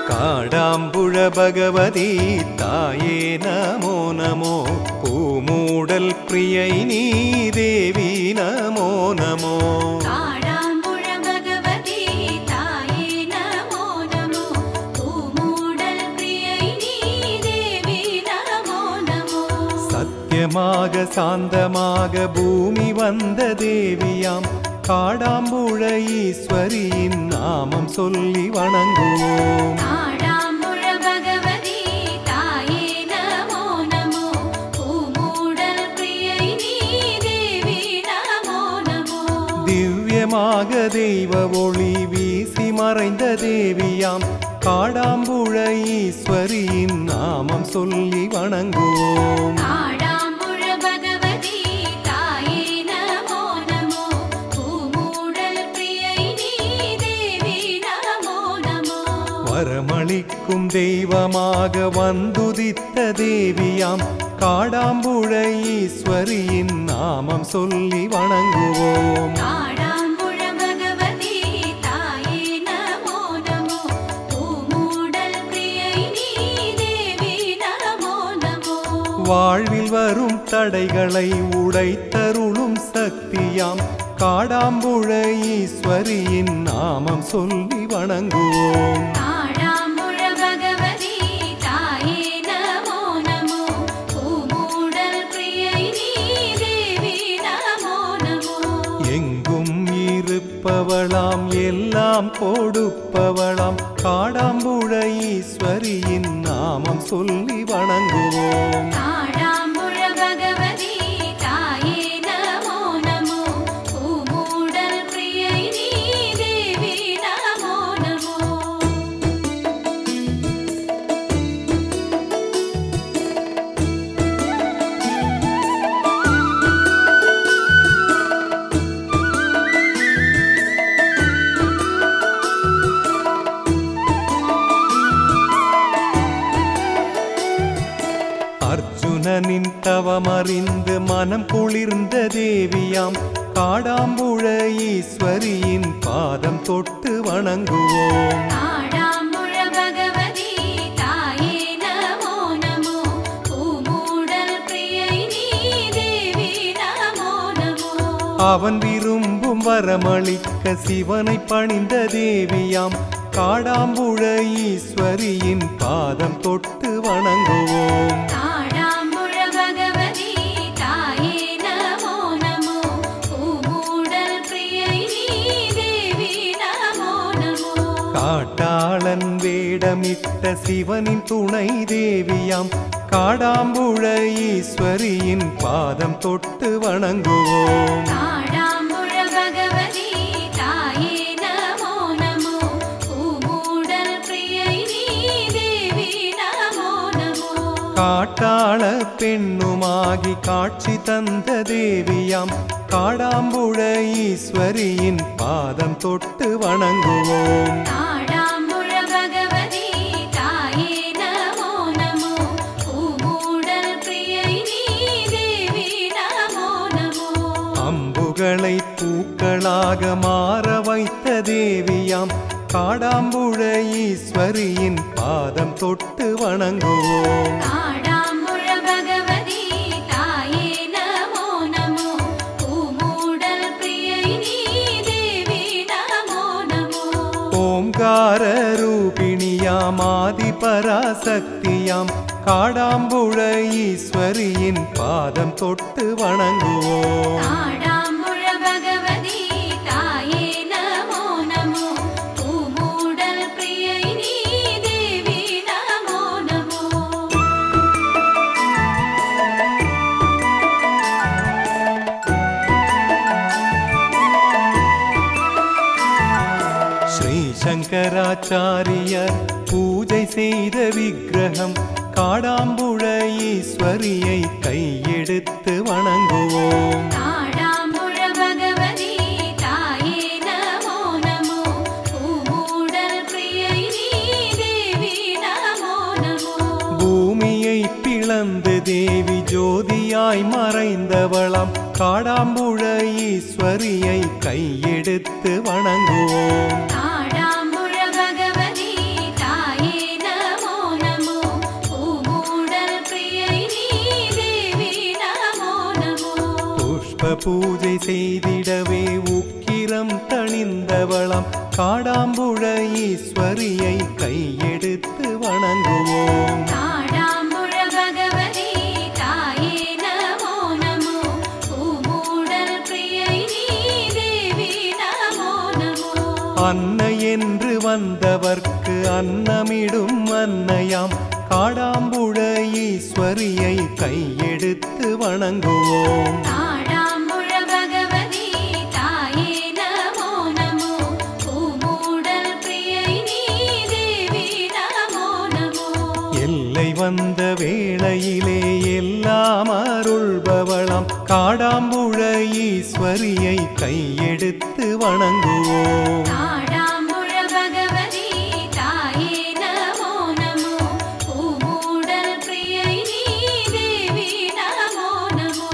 काडाम्बुळ भगवती ताये नमो नमो पूमूडल प्रियै देवी नमो नमो काडाम्बुळ भगवती ताये नमो नमो पूमूडल प्रियै देवी नमो नमो सत्यमाग शान्तमाग भूमि one देवियाम काडाम्बुळ ईश्वरिயின் नामं சொல்லி வணங்குவோம் काडाम्बुळ भगवती ताये नमो नमो पूमूडल प्रियै देवी नमो नमो दिव्यமாக தெய்வ ஒளி வீசி மறைந்த தேவியாம் காடாம்புழ ஈஸ்வரியின் நாமம் சொல்லி வணங்குவோம் काडाम्बुळ भगवती ताये नमो नमो पूमूडल प्रियै देवी नमो नमो வரமளிக்கும் தெய்வமாக வந்துதித்த தேவியாம் காடாம்புழ ஈஸ்வரியின் நாமம் சொல்லி வணங்குவோம் काडाम्बुळ भगवती ताये नमो नमो पूमूडल प्रियै देवी नमो नमो வாழ்வில் வரும் தடைகளை உடைத்தருளும் சக்தியாம் காடாம்புழ ஈஸ்வரியின் நாமம் சொல்லி வணங்குவோம் काडाम्बुळ भगवती ताये नमो नमो पूमूडल प्रियै देवी नमो नमो எங்கும் இருப்பவளாம் எல்லாம் கொடுப்பவளாம் காடாம்புழ ஈஸ்வரியின் நாமம் சொல்லி வணங்குவோம் काडाम्बुळ भगवती ताये नमो नमो पूमूडल प्रियै देवी नमो नमो அர்ஜுனனின் தவமறிந்து மனம் குளிர்ந்த தேவியாம் காடாம்புழ ஈஸ்வரியின் பாதம் தொட்டு வணங்குவோம் काडाम्बुळ भगवती ताये नमो नमो पूमूडल प्रियै देवी नमो नमो அவன் விரும்பும் வரமளிக்க சிவனை பணிந்த தேவியாம் காடாம்புழ ஈஸ்வரியின் பாதம் தொட்டு வணங்குவோம் काडाम्बुळ भगवती ताये नमो नमो पूमूडल प्रियै देवी नमो नमो காட்டாளன் வேடமிட்ட சிவனின் துணை தேவியாம் காடாம்புழ ஈஸ்வரியின் பாதம் தொட்டு வணங்குவோம் काडाम्बुळ भगवती ताये नमो नमो पूमूडल प्रियै देवी नमो नमो காட்டாள பெண்ணுமாகி காட்சி தந்த தேவியாம் காடாம்புழ ஈஸ்வரியின் பாதம் தொட்டு வணங்குவோம் काडाम्बुळ भगवती ताये नमो नमो पूमूडल प्रियै देवी नमो नमो அம்புகளை பூக்களாக மாற வைத்த தேவியாம் காடாம்புழ ஈஸ்வரியின் பாதம் தொட்டு வணங்குவோம் काडाम्बुळ भगवती ताये नमो नमो पूमूडल प्रियै देवी नमो नमो ஓம்கார ரூபிணியாம் ஆதி பராசக்தியாம் காடாம்புழ ஈஸ்வரியின் பாதம் தொட்டு வணங்குவோம் काडाम्बुळ भगवती ताये नमो नमो पूमूडल प्रियै देवी नमो नमो ஸ்ரீ சங்கராச்சாரியர் பூஜை செய்த விக்கிரகம் காடாம்புழ ஈஸ்வரியை கையெடுத்து வணங்குவோம் काडाम्बुळ भगवती ताये नमो नमो पूमूडल प्रियै देवी नमो नमो பூமியை பிளந்து தேவி ஜோதியாய் மறைந்தவளாம் காடாம்புழ ஈஸ்வரியை கையெடுத்து வணங்குவோம் काडाम्बुळ भगवती ताये பூஜை செய்திடவே உக்கிரம் தணிந்தவளாம் காடாம்புழ ஈஸ்வரியை கையெடுத்து வணங்குவோம். காடாம்புழ பகவதி தாயே நமோ நமோ, பூமூடல் பிரியை நீ தேவி நமோ நமோ. அன்னை என்று வந்தவர்க்கு அன்னமிடும் அன்னையாம் காடாம்புழ ஈஸ்வரியை கையெடுத்து வணங்குவோம். காடாம்புழ பகவதி தாயே நமோ நமோ, பூமூடல் பிரியை நீ தேவி நமோ நமோ. எல்லை வந்த வேளையிலே எல்லாம் அருள்பவளாம் காடாம்புழ ஈஸ்வரியை கையெடுத்து வணங்குவோம். காடாம்புழ பகவதி தாயே நமோ நமோ, பூமூடல் பிரியை நீ தேவி நமோ நமோ.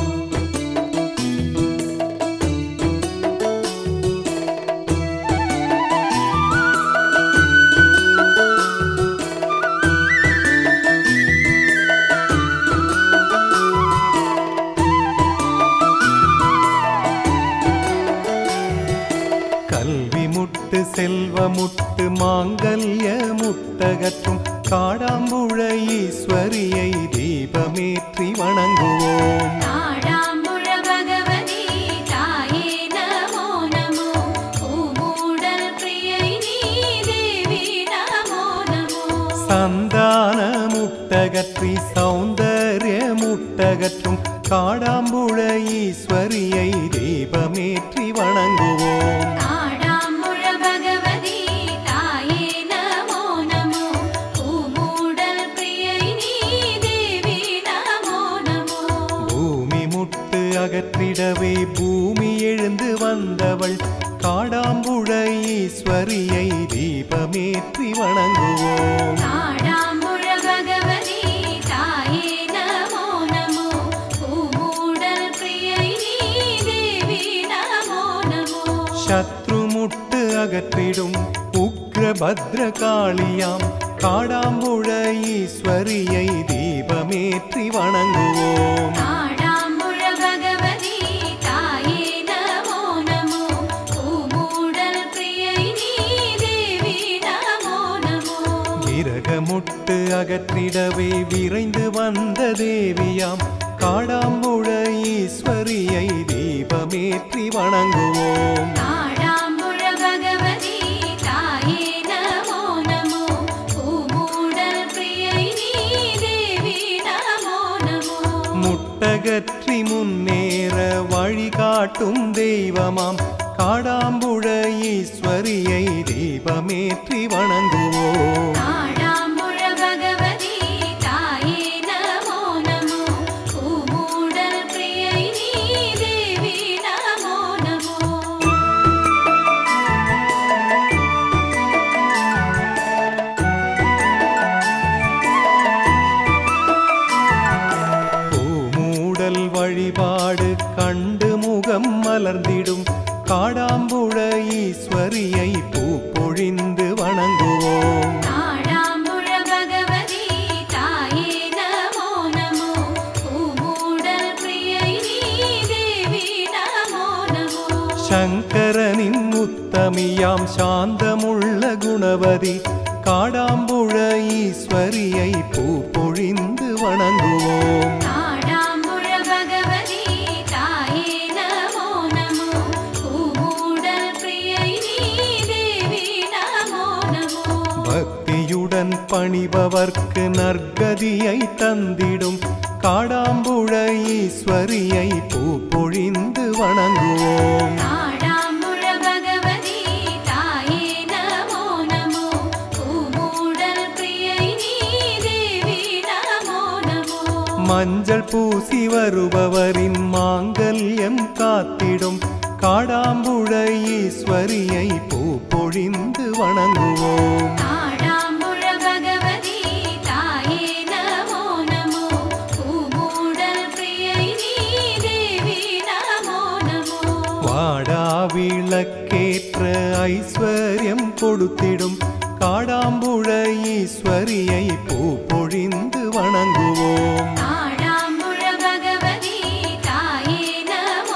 கல்வி முட்டு செல்வமுட்டு மாங்கல்ய முட்டகற்றும் காடாம்புழ ஈஸ்வரியை தீபமேற்றி வணங்குவோம். காடாம்புழ பகவதி தாயே நமோ நமோ, பூமூடல் பிரியை நீ தேவி நமோ நமோ. சந்தான முட்டகற்றி சௌந்தர்ய முட்டகற்றும் காடாம்புழ ஈஸ்வரியை தீபமேற்றி வணங்குவோம். காடாம்புழ பகவதி தாயே நமோ நமோ, பூமூடல் பிரியை நீ தேவி நமோ நமோ. பூமி முட்டு அகற்றிடவே பூமி எழுந்து வந்தவள் காடாம்புழ ஈஸ்வரியை தீபமேற்றி வணங்குவோம். காடாம்புழ பகவதி தாயே நமோ நமோ, பூமூடல் பிரியை நீ தேவி நமோ நமோ. சத்ரு முட்டு அகற்றிடும் உக்ர பத்ரகாளியாம் காடாம்புழ ஈஸ்வரியை தீபமேற்றி வணங்குவோம். காடாம்புழ பகவதி தாயே நமோ நமோ, பூமூடல் பிரியை நீ தேவி நமோ நமோ. விரகமுட்டு அகற்றிடவே விரைந்து வந்த தேவியாம் காடாம்புழ ஈஸ்வரியை தீபமேற்றி வணங்குவோம். காடாம்புழ பகவதி தாயே நமோ நமோ, பூமூடல் பிரியை நீ தேவி நமோ நமோ. முட்டகற்றி முன்னேற வழிகாட்டும் தெய்வமாம் காடாம்புழ ஈஸ்வரியை தீபமேற்றி வணங்குவோம். காடாம்புழ பகவதி தாயே நமோ நமோ, பூமூடல் பிரியை நீ தேவி நமோ நமோ. பூமூடல் வழிபாடு கண்டு முகம் மலர்ந்திடும் காடாம்புழ ஈஸ்வரியை பூ பொழிந்து வணங்குவோம். காடாம்புழ பகவதி தாயே நமோ நமோ, பூமூடல் பிரியை நீ தேவி நமோ நமோ. சங்கரனின் முத்தமியாம் சாந்தமுள்ள குணவதி காடாம்புழ ஈஸ்வரியை பூ பொழிந்து வணங்குவோம். காடாம்புழ பகவதி தாயே நமோ நமோ, பூமூடல் பிரியை நீ தேவி நமோ நமோ. பக்தியுடன் பணிபவர்க்கு நற்கதியை தந்திடும் காடாம்புழ ஈஸ்வரியை பூ பொழிந்து வணங்குவோம். காடாம்புழ பகவதி தாயே நமோ நமோ, பூமூடல் பிரியை நீ தேவி நமோ நமோ. மஞ்சள் பூசி வருபவரின் மாங்கல்யம் காத்திடும் காடாம்புழ ஈஸ்வரியை பூ பொழிந்து வணங்குவோம். காடாம்புழ பகவதி தாயே நமோ நமோ, பூமூடல் பிரியை நீ தேவி நமோ நமோ. வாடா விளக்கேற்ற ஐஸ்வர்யம் கொடுத்திடும் காடாம்புழ ஈஸ்வரியை பூ பொழிந்து வணங்குவோம். காடாம்புழ பகவதி தாயே நமோ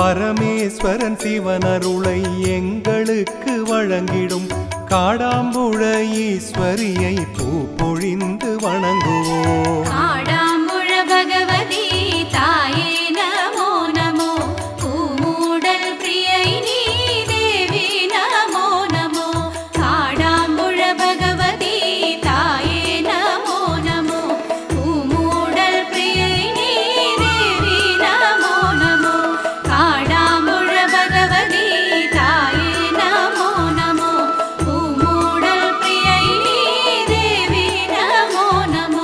பரமேஸ்வரன் சிவனருளை எங்களுக்கு வழங்கிடும் காடாம்புழ ஈஸ்வரியை பூ பொழிந்து வணங்குவோம். காடாம்புழ பகவதி தாயே நமோ நமோ, பூமூடல் பிரியை நீ தேவி நமோ நமோ. காடாம்புழ பகவதி தாயே நமோ நமோ, பூமூடல் பிரியை நீ தேவி நமோ நமோ. காடாம்புழ பகவதி தாயே நமோ நமோ, பூமூடல் பிரியை நீ தேவி நமோ நமோ.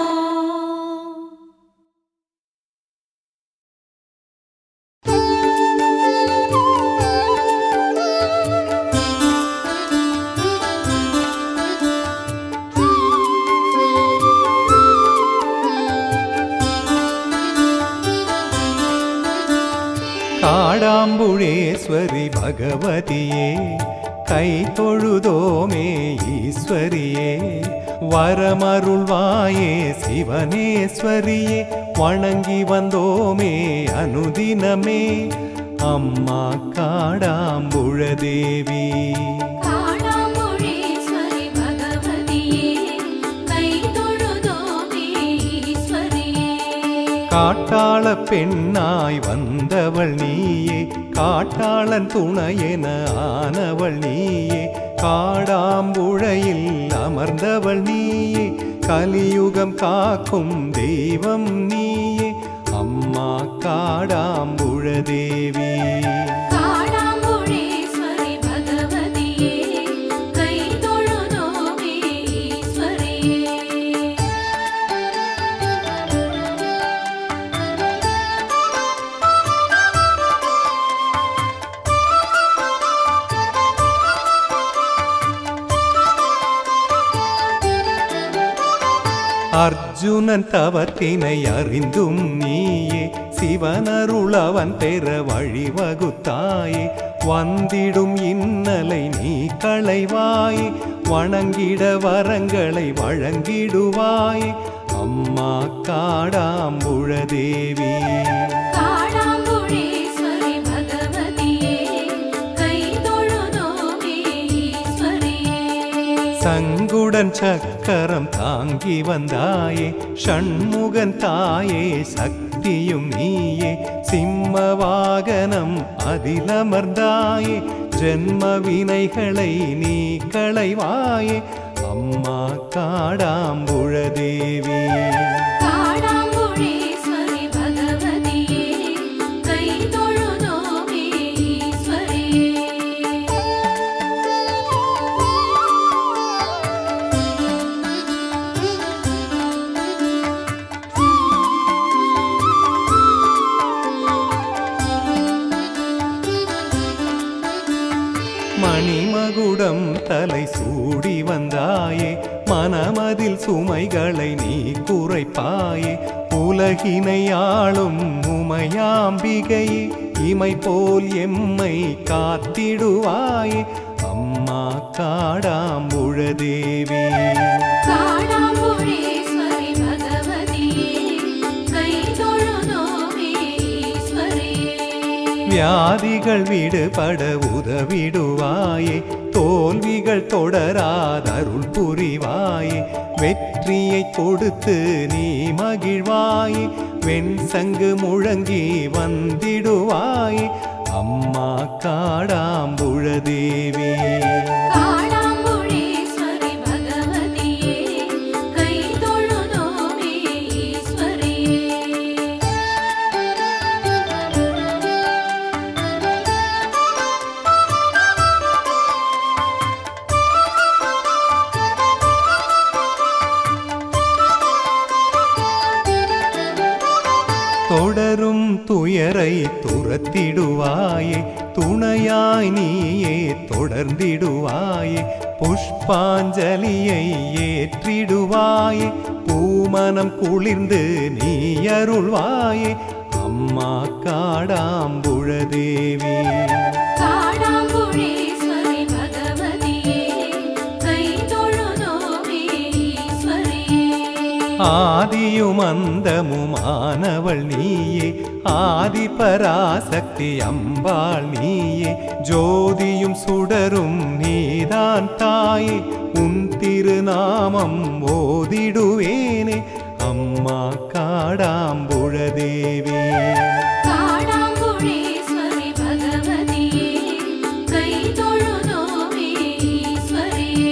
காடாம்புழேஸ்வரி பகவதியே கை தொழுதோமே ஈஸ்வரியே, வரமருள்வாயே சிவனேஸ்வரியே, வணங்கி வந்தோமே அனுதினமே அம்மா காடாம்புழ தேவி. காடாம்புழேஸ்வரி பகவதியே கை தொழுதோமே ஈஸ்வரியே. காட்டாள பெண்ணாய் வந்தவள் நீயே, காட்டாளன் துணையென ஆனவள் நீயே, காடாம்புழையில் அமர்ந்தவள் நீயே, கலியுகம் காக்கும் தெய்வம் நீயே அம்மா காடாம்புழ தேவி. காடாம்புழேஸ்வரி பகவதியே கை தொழுதோமே ஈஸ்வரியே. அர்ஜுனன் தவத்தினை அறிந்தும் நீயே, சிவனருளவன் பெற வழிவகுத்தாயே, வந்திடும் இன்னலை நீ களைவாயே, வணங்கிட வரங்களை வழங்கிடுவாயே அம்மா காடாம்புழ தேவி. காடாம்புழேஸ்வரி பகவதியே கை தொழுதோமே ஈஸ்வரியே. சங்குடன் சக்கரம் தாங்கி வந்தாயே, ஷண்முகன் தாயே சக்தியும் நீயே, சிம்ம வாகனம் அதிலமர்ந்தாயே, ஜென்ம வினைகளை நீ களைவாயே அம்மா காடாம்புழ தேவி. காடாம்புழேஸ்வரி பகவதியே கை தொழுதோமே ஈஸ்வரியே. மணிமகுடம் தலை சூடி வந்தாயே, மனமதில் சுமைகளை நீ குறைப்பாயே, உலகினை ஆளும் உமையாம்பிகையே, இமை போல் எம்மை காத்திடுவாயே அம்மா காடாம்புழ தேவி. காடாம்புழேஸ்வரி பகவதியே கை தொழுதோமே ஈஸ்வரியே. வியாதிகள் விடுபட உதவிடுவாயே, தோல்விகள் தொடராதருள் புரிவாயே, வெற்றியை கொடுத்து நீ மகிழ்வாயே, வெண்சங்கு முழங்கி வந்திடுவாயே அம்மா காடாம்புழ தேவி. காடாம்புழேஸ்வரி பகவதியே கை தொழுதோமே ஈஸ்வரியே. தொடரும் துயரை துரத்திடுவாயே, துணையாய் நீயே தொடர்ந்திடுவாயே, புஷ்பாஞ்சலியை ஏற்றிடுவாயே, பூமனம் குளிர்ந்து நீ அருள்வாயே அம்மா காடாம்புழ தேவி. காடாம்புழேஸ்வரி பகவதியே கை தொழுதோமே ஈஸ்வரியே. ஆதியும் அந்தமுமானவள் நீயே, ஆதிபராசக்தி அம்பாள் நீயே, ஜோதியும் சுடரும் நீதான் தாயே, உன் திருநாமம் ஓதிடுவேனே அம்மா காடாம்புழதேவி. காடாம்புழேஸ்வரி பகவதியே, கை தொழுதோமே ஈஸ்வரியே.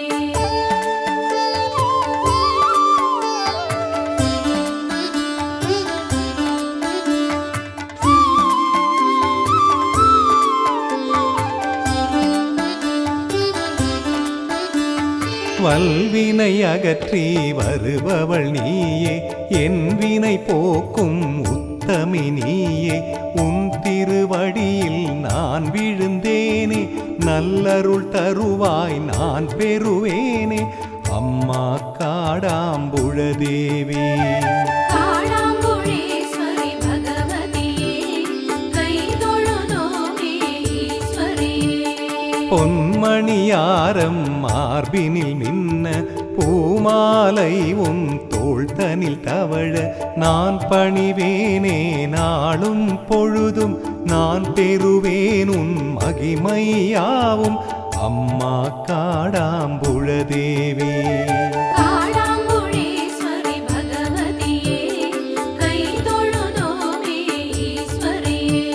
வல்வினை அகற்றி வருபவள் நீயே, என் வினை போக்கும் உத்தமி நீயே, உன் திருவடியில் நான் விழுந்தேனே, நல்லருள் தருவாய் நான் பெறுவேனே அம்மா காடாம்புழதேவி. காடாம்புழேஸ்வரி பகவதியே, கை தொழுதோமே ஈஸ்வரியே. பொன்மணியாரம் மார்பினில் மின்ன, பூமாலை உன் தோள்தனில் தவழ, நான் பணிவேனே நாளும் பொழுதும், நான் பெறுவேன் உன் மகிமையாவும் அம்மா காடாம்புழதேவி. காடாம்புழேஸ்வரி பகவதியே, கை தொழுதோமே ஈஸ்வரியே.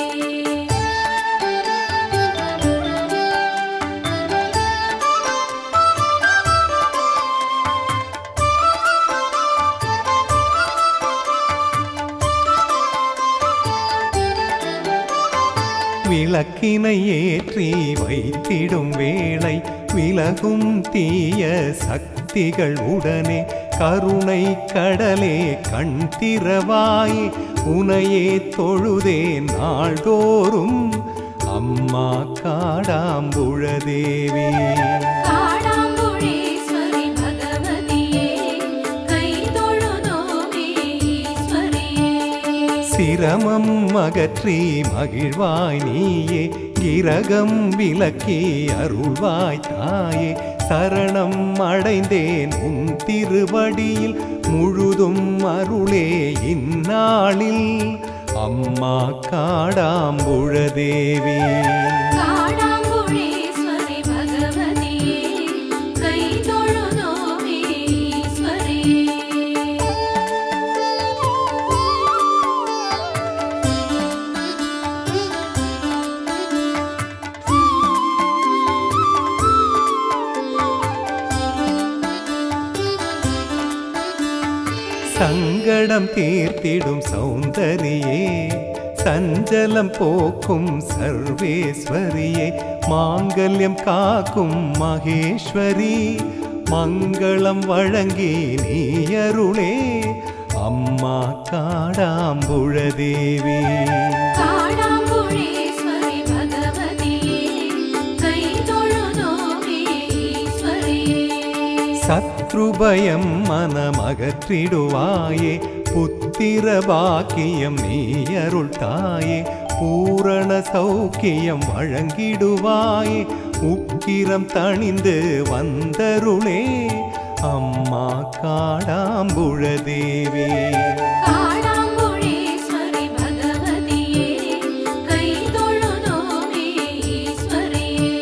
விளக்கினை ஏற்றி வைத்திடும் வேளை, விலகும் தீய சக்திகள் உடனே, கருணை கடலே கண் திறவாயே, உனையே தொழுதேன் நாள்தோறும் அம்மா காடாம்புழதேவி. காடாம்புழேஸ்வரி பகவதியே, கை தொழுதோமே ஈஸ்வரியே. சிரமம் அகற்றி மகிழ்வாய் நீயே, கிரகம் விலக்கி அருள்வாய் தாயே, சரணம் அடைந்தேன் உன் திருவடியில், முழுதும் அருளே இந்நாளில் அம்மா காடாம்புழதேவி. காடாம்புழேஸ்வரி பகவதியே, கை தொழுதோமே ஈஸ்வரியே. சங்கடம் தீர்த்திடும் சௌந்தரியே, சஞ்சலம் போக்கும் சர்வேஸ்வரியே, மாங்கல்யம் காக்கும் மகேஸ்வரி, மங்களம் வழங்கி நீ அருளே அம்மா காடாம்புழதேவி. காடாம்புழேஸ்வரி பகவதியே, கை தொழுதோமே ஈஸ்வரியே. சத்ருபயம் மனமகற்றிடுவாயே, புத்திர பாக்கியம் நீ அருள் தாயே, பூரண சௌக்கியம் வழங்கிடுவாயே, உக்கிரம் தணிந்து வந்தருளே அம்மா காடாம்புழதேவி. காடாம்புழேஸ்வரி பகவதியே, கை தொழுதோமே ஈஸ்வரியே.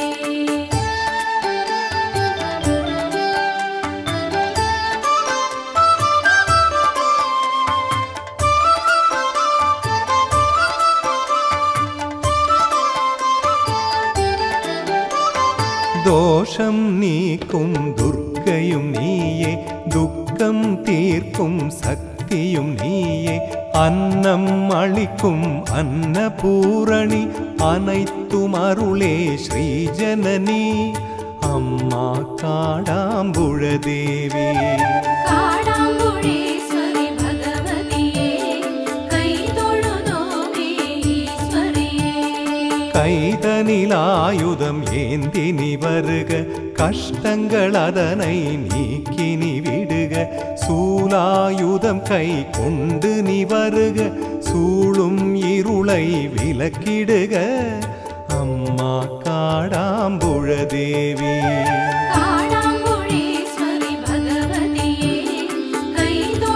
தோஷம் நீக்கும் துர்க்கையும் நீயே, துக்கம் தீர்க்கும் சக்தியும் நீயே, அன்னம் அளிக்கும் அன்னபூரணி, அனைத்தும் அருளே ஸ்ரீஜனனி அம்மா காடாம்புழதேவி. காடாம்புழேஸ்வரி பகவதியே, கை தொழுதோமே ஈஸ்வரியே. கைதனில் ஆயுதம் ஏந்தி நீ வருக, கஷ்டங்கள் அதனை நீக்கி நீ விடுக, சூலாயுதம் கை கொண்டு நீ வருக, சூழும் இருளை விலக்கிடுக அம்மா காடாம்புழதேவி. காடாம்புழேஸ்வரி பகவதியே, கை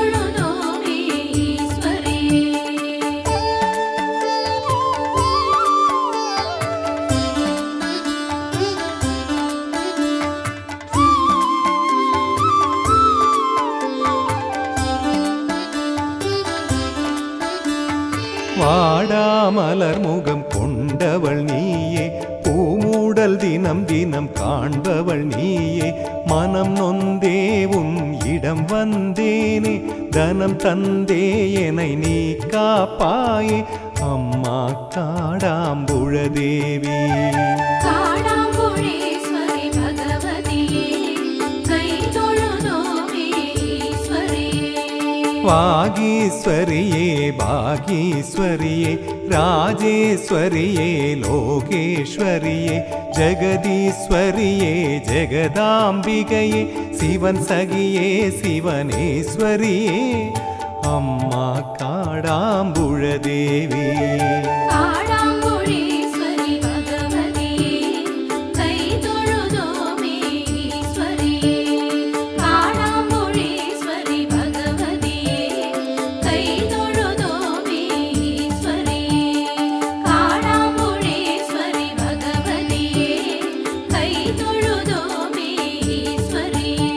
மாமலர் முகம் கொண்டவள் நீயே, பூமூடல் தினம் தினம் காண்பவள் நீயே. மனம் நொந்தே உன் இடம் வந்தேனே, தனம் தந்தே என்னை நீ காப்பாயே. அம்மா காடாம்புழதேவி காடாம்புழேஸ்வரி பகவதியே, கை தொழுதோமே ஈஸ்வரியே. வாகீஸ்வரியே பாகீஸ்வரியே, ராஜேஸ்வரியே லோகேஸ்வரியே, ஜெகதீஸ்வரியே ஜெகதாம்பிகையே, சிவன் சகியே சிவனேஸ்வரியே. அம்மா காடாம்புழதேவி காடாம்புழேஸ்வரி பகவதியே, கை தொழுதோமே ஈஸ்வரியே. காடாம்புழேஸ்வரி பகவதியே, கை தொழுதோமே ஈஸ்வரியே. காடாம்புழேஸ்வரி பகவதியே, கை தொழுதோமே ஈஸ்வரியே.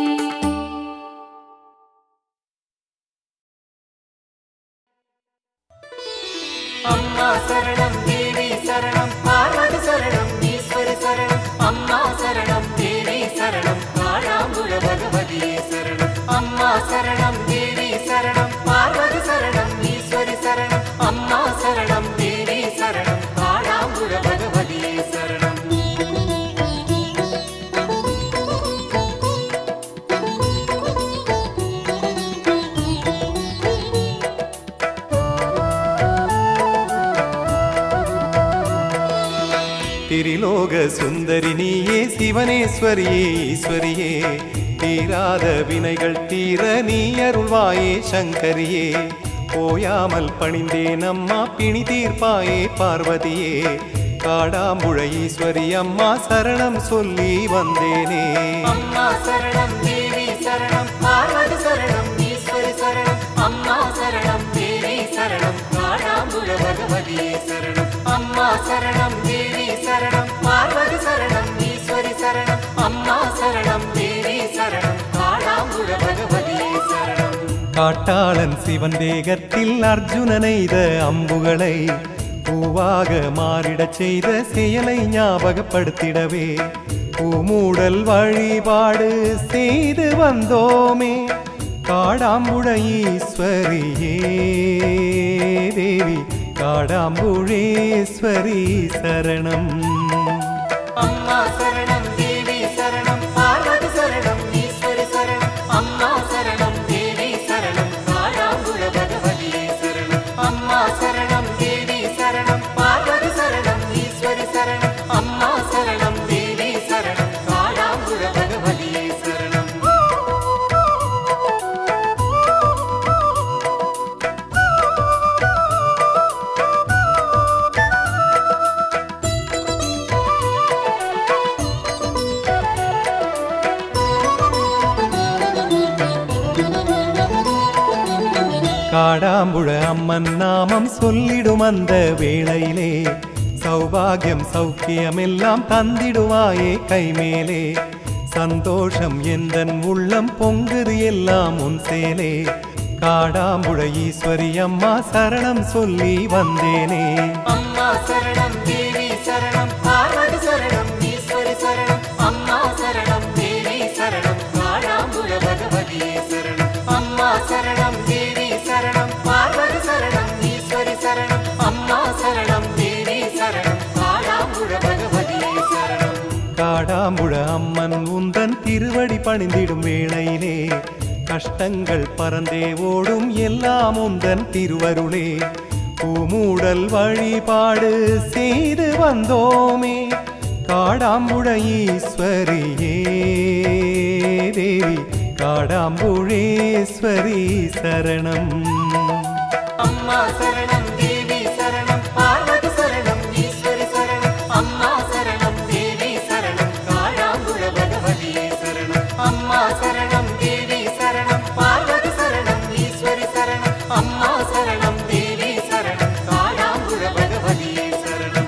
அம்மா சரணம் தேவி சரணம் பார்வதி சரணம் ஈஸ்வரி சரணம். அம்மா சரணம் தேவி சரணம் காடாம்புழ பகவதியே சரணம். அம்மா சரணம் தேவி சரணம் பார்வதி சரணம் ஈஸ்வரி சரணம். அம்மா சரணம் தேவி சரணம் காடாம்புழ பகவதியே சரணம். திரிலோக சுந்தரி நீயே, சிவனேஸ்வரியே ஈஸ்வரியே. தீராத வினைகள் தீர நீ அருள்வாயே சங்கரியே. போயாமல் பணிந்தேன் அம்மா பிணி தீர்ப்பாயே பார்வதியே. காடாம்புழ ஈஸ்வரி அம்மா சரணம் சொல்லி வந்தேனே. அம்மா சரணம் தேவி சரணம் பார்வதி சரணம் ஈஸ்வரி சரணம். அம்மா சரணம் தேவி சரணம் காடாம்புழ பகவதியே சரணம். அம்மா சரணம் தேவி சரணம் பார்வதி சரணம் ஈஸ்வரி சரணம். அம்மா சரணம் தேவி சரணம் காடாம்புழ பகவதியே சரணம். காட்டாளன் சிவன் தேகத்தில் அர்ஜுனனைத அம்புகளை பூவாக மாறிடச் செய்த செயலை ஞாபகப்படுத்திடவே பூமூடல் வழிபாடு செய்து வந்தோமே. காடாம்புழ ஈஸ்வரியே தேவி காடாம்புழேஸ்வரி சரணம். அம்மா சரணம் தேவி சரணம் பார்வதி சரணம் ஈஸ்வரி சரணம். அம்மா சரணம் தேவி சரணம் காடாம்புழ பகவதியே சரணம். அம்மா சரணம் தேவி சரணம் பார்வதி சரணம் ஈஸ்வரி சரணம். அம்மா சரணம் தேவி சரணம் காடாம்புழ பகவதியே சரணம். காடாம்புழ அம்மன் நாமம் சொல்லிடும் அந்த வேளையிலே சௌபாகியம் சௌக்கியம் எல்லாம் தந்திடுவாயே கைமேலே. சந்தோஷம் எந்தன் உள்ளம் பொங்குது எல்லாம் உன் சேலே. காடாம்புழ ஈஸ்வரி அம்மா சரணம் சொல்லி வந்தேனே. அம்மா சரணம் தேவி சரணம் பார்வதி சரணம் ஈஸ்வரி சரணம். அம்மா சரணம் தேவி சரணம் காடாம்புழ பகவதியே சரணம். அம்மா சரணம் தேவி சரணம் பார்வதி சரணம் ஈஸ்வரி சரணம். அம்மா சரணம் தேவி சரணம் காடாம்புழ பகவதியே சரணம். காடாம்புழ அம்மன் உந்தன் திருவடி பணிந்திடும் வேளையிலே கஷ்டங்கள் பறந்தே ஓடும் எல்லாம் உந்தன் திருவருளே. பூமூடல் வழிபாடு செய்து வந்தோமே. காடாம்புழ ஈஸ்வரியே தேவி காடாம்புழேஸ்வரி சரணம். அம்மா சரணம் தேவி சரணம் பார்வதி சரணம் ஈஸ்வரி சரணம். அம்மா சரணம் தேவி சரணம் காடாம்புழ பகவதியே சரணம். அம்மா சரணம் தேவி சரணம் பார்வதி சரணம் ஈஸ்வரி சரணம். அம்மா சரணம் தேவி சரணம் காடாம்புழ பகவதியே சரணம்.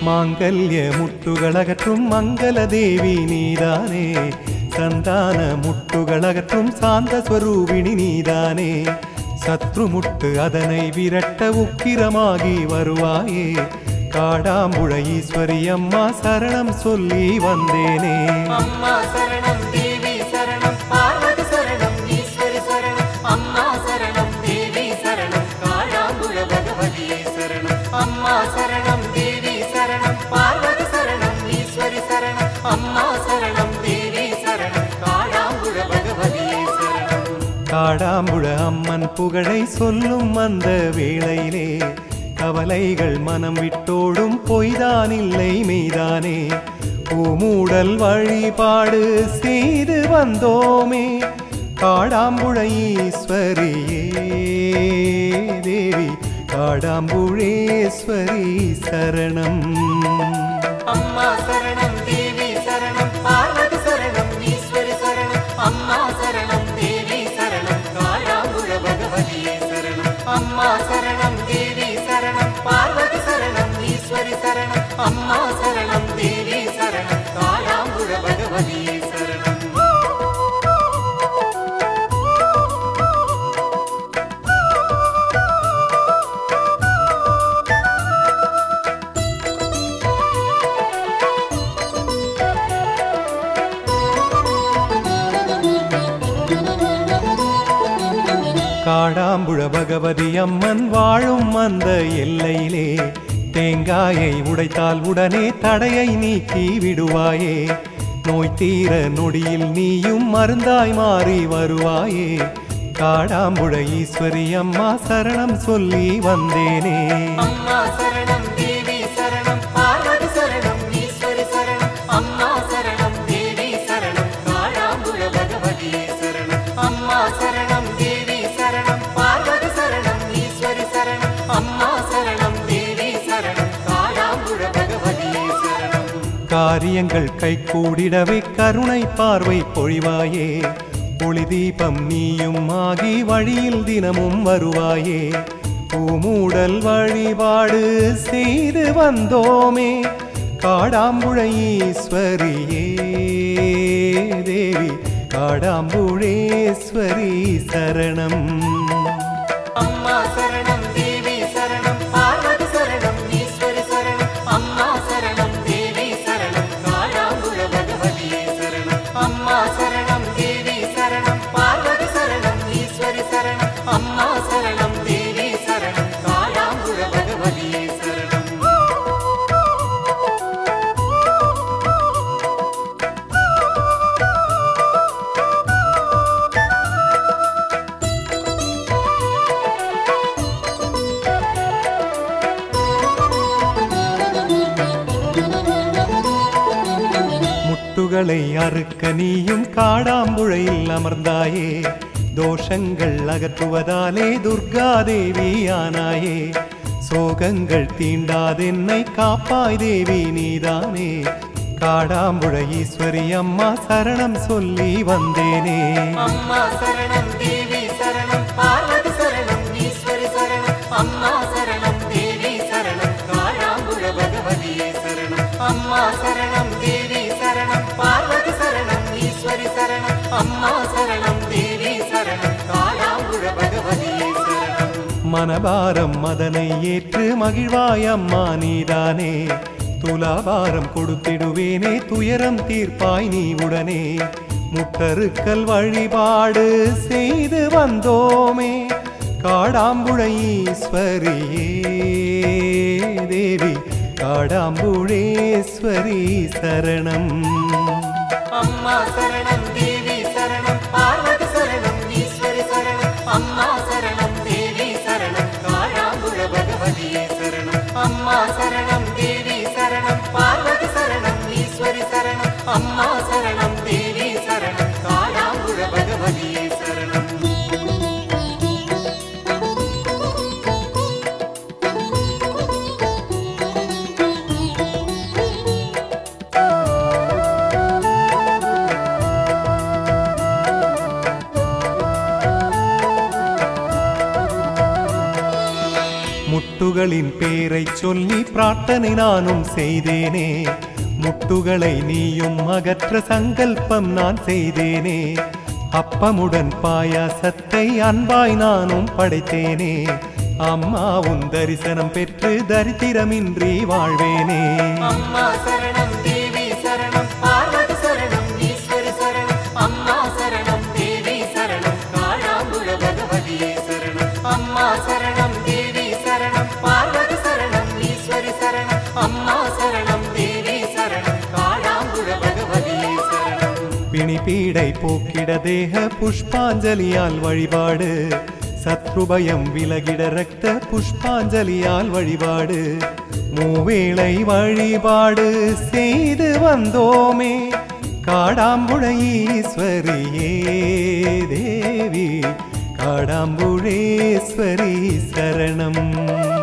மாங்கல்ய முட்டுகளகற்றும் மங்கள தேவி நீதானே சந்தான முட்டுகளகற்றும் சாந்த ஸ்வரூபிணி நீதானே சத்ரு முட்டு அதனை விரட்ட உக்கிரமாகி வருவாயே காடாம்புழ ஈஸ்வரி அம்மா சரணம் சொல்லி வந்தேனே அம்மா சரணம் தேவி சரணம் பார்வதி சரணம் ஈஸ்வரி சரணம் அம்மா சரணம் தேவி சரணம் காடாம்புழ பகவதியே சரணம் அம்மா சரணம் தேவி சரணம் பார்வதி சரணம் ஈஸ்வரி சரணம் அம்மா சரணம் தேவி சரணம் காடாம்புழ பகவதியே சரணம் காடாம்புழ அம்மன் புகழை சொல்லும் அந்த வேளையிலே கவலைகள் மனம் விட்டோடும் பொய்தானில்லை மெய்தானே பூமூடல் வழிபாடு செய்து வந்தோமே காடாம்புழ ஈஸ்வரியே தேவி காடாம்புழேஸ்வரி சரணம் அம்மா சரணம் தேவி சரணம் பார்வதி சரணம் ஈஸ்வரி சரணம் அம்மா சரணம் தேவி சரணம் காடாம்புழ பகவதியே சரணம் அம்மா சரணம் தேவி சரணம் பார்வதி சரணம் ஈஸ்வரி சரணம் அம்மா சரணம் தேவி சரணம் காடாம்புழ பகவதியே சரணம் காடாம்புழ பகவதி அம்மன் வாழும் அந்த எல்லையிலே தேங்காயை உடைத்தால் உடனே தடையை நீக்கி விடுவாயே நோய் தீர நொடியில் நீயும் மருந்தாய் மாறி வருவாயே காடாம்புழ ஈஸ்வரி அம்மா சரணம் சொல்லி வந்தேனே அம்மா சரணம் தேவி சரணம் பார்வதி சரணம் ஈஸ்வரி சரணம் அம்மா சரணம் தேவி சரணம் காடாம்புழ பகவதியே சரணம் அம்மா சரணம் தேவி சரணம் பார்வதி சரணம் ஈஸ்வரி சரணம் அம்மா சரணம் தேவி சரணம் காடாம்புழ பகவதியே சரணம் காரியங்கள் கைகூடிடவே கருணை பார்வை பொழிவாயே ஒளி தீபம் நீயும் ஆகி வழியில் தினமும் வருவாயே பூமூடல் வழிபாடு செய்து வந்தோமே காடாம்புழ ஈஸ்வரியே தேவி காடாம்புழேஸ்வரி சரணம் அம்மா சரணம் தேவி சரணம் பார்வதி சரணம் ஈஸ்வரி சரணம் அம்மா சரணம் தேவி சரணம் காடாம்புழ பகவதியே சரணம் அம்மா சரணம் தேவி சரணம் பார்வதி சரணம் ஈஸ்வரி சரணம் அம்மா சரணம் தேவி சரணம் காடாம்புழ பகவதியே சரணம் முட்டுகளை அறுக்க நீயும் காடாம்புழையில் அமர்ந்தாயே தோஷங்கள் அகற்றுவதாலே துர்காதேவியானாயே சோகங்கள் தீண்டாதென்னை காப்பாய் தேவி நீதானே காடாம்புழ ஈஸ்வரி அம்மா சரணம் சொல்லி வந்தேனே அம்மா சரணம் தேவி சரணம் பார்வதி சரணம் ஈஸ்வரி சரணம் அம்மா சரணம் தேவி சரணம் காடாம்புழ பகவதியே சரணம் அம்மா சரணம் தேவி சரணம் பார்வதி சரணம் ஈஸ்வரி சரணம் அம்மா சரணம் தேவி சரணம் காடாம்புழ பகவதியே சரணம் மனபாரம் மதனை ஏற்று மகிழ்வாய் அம்மா நீதானே துலாபாரம் கொடுத்திடுவேனே துயரம் தீர்ப்பாய் நீ உடனே முட்டறுக்கல் வழிபாடு செய்து வந்தோமே காடாம்புழ ஈஸ்வரியே தேவி காடாம்புழேஸ்வரி சரணம் அம்மா சரணம் தேவி சரணம் பார்வதி சரணம் ஈஸ்வரி சரணம் அம்மா சரணம் தேவி சரணம் காடாம்புழ பகவதியே சரணம் அம்மா சரணம் தேவி சரணம் பார்வதி சரணம் ஈஸ்வரி சரணம் அம்மா சரணம் தேவி சரணம் காடாம்புழ பகவதியே சரணம் முட்டுகளில் முன்னோர்களின் பேரை சொல்லி பிரார்த்தனை நானும் செய்தேனே. முட்டுகளை நீயும் அகற்ற சங்கல்பம் நான் செய்தேனே. அப்பமுடன் பாயாசத்தை அன்பாய் நானும் படைத்தேனே. அம்மா உன் தரிசனம் பெற்று தரித்திரமின்றி வாழ்வேனே. அம்மா சரணம் தேவி சரணம் பார்வதி சரணம் ஈஸ்வரி சரணம். அம்மா சரணம் தேவி சரணம் காளாம்புர பகவதியே சரணம். அம்மா சரணம் தேவி சரணம் பார்வதி சரணம் ஈஸ்வரி சரணம். அம்மா சரணம் தேவி சரணம் காளாம்புர பகவதியே சரணம். பிணிபீடை போக்கிட தேக புஷ்பாஞ்சலியால் வழிபாடு. சத்ருபயம் விலகிட ரக்த புஷ்பாஞ்சலியால் வழிபாடு. மூவேளை வழிபாடு செய்து வந்தோமே. காடாம்புழ ஈஸ்வரியே தேவி காடாம்புழேஸ்வரி சரணம்.